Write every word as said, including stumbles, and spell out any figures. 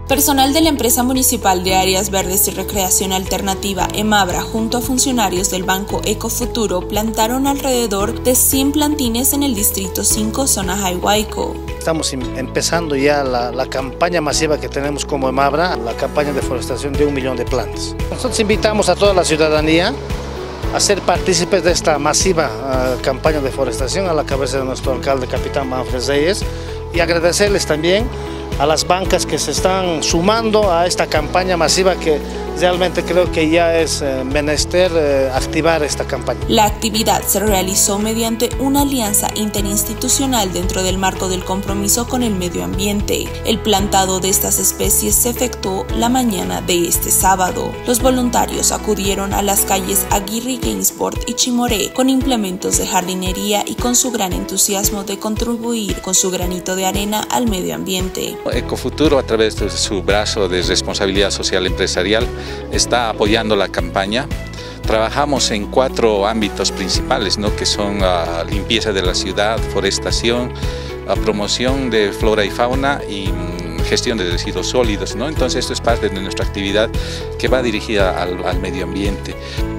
Personal de la Empresa Municipal de Áreas Verdes y Recreación Alternativa, EMABRA, junto a funcionarios del Banco Ecofuturo, plantaron alrededor de cien plantines en el Distrito cinco, zona Jaihuayco. Estamos empezando ya la, la campaña masiva que tenemos como EMABRA, la campaña de forestación de un millón de plantas. Nosotros invitamos a toda la ciudadanía a ser partícipes de esta masiva uh, campaña de forestación a la cabeza de nuestro alcalde, capitán Manfred Reyes, y agradecerles también a las bancas que se están sumando a esta campaña masiva que realmente creo que ya es eh, menester eh, activar esta campaña. La actividad se realizó mediante una alianza interinstitucional dentro del marco del compromiso con el medio ambiente. El plantado de estas especies se efectuó la mañana de este sábado. Los voluntarios acudieron a las calles Aguirre, Gamesport y Chimoré con implementos de jardinería y con su gran entusiasmo de contribuir con su granito de arena al medio ambiente. Ecofuturo, a través de su brazo de responsabilidad social empresarial, está apoyando la campaña. Trabajamos en cuatro ámbitos principales, ¿no? Que son la limpieza de la ciudad, forestación, la promoción de flora y fauna y gestión de residuos sólidos, ¿no? Entonces esto es parte de nuestra actividad que va dirigida al, al medio ambiente.